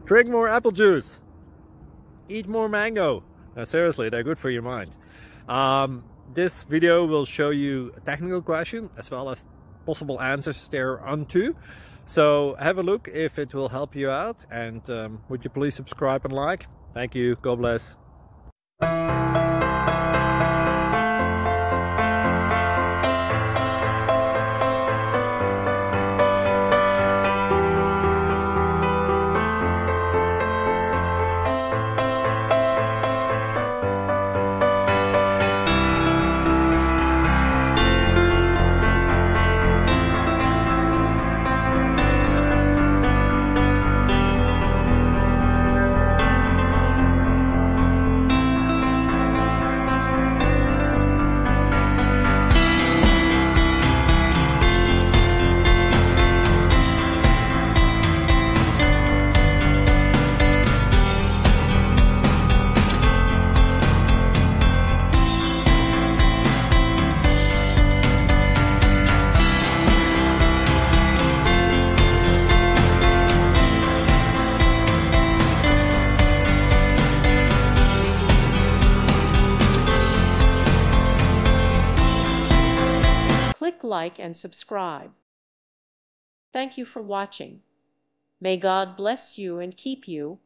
Drink more apple juice. Eat more mango. No, seriously, they're good for your mind. This video will show you a technical question as well as possible answers thereunto. So have a look if it will help you out, and would you please subscribe and like? Thank you. God bless. Click like and subscribe. Thank you for watching. May God bless you and keep you.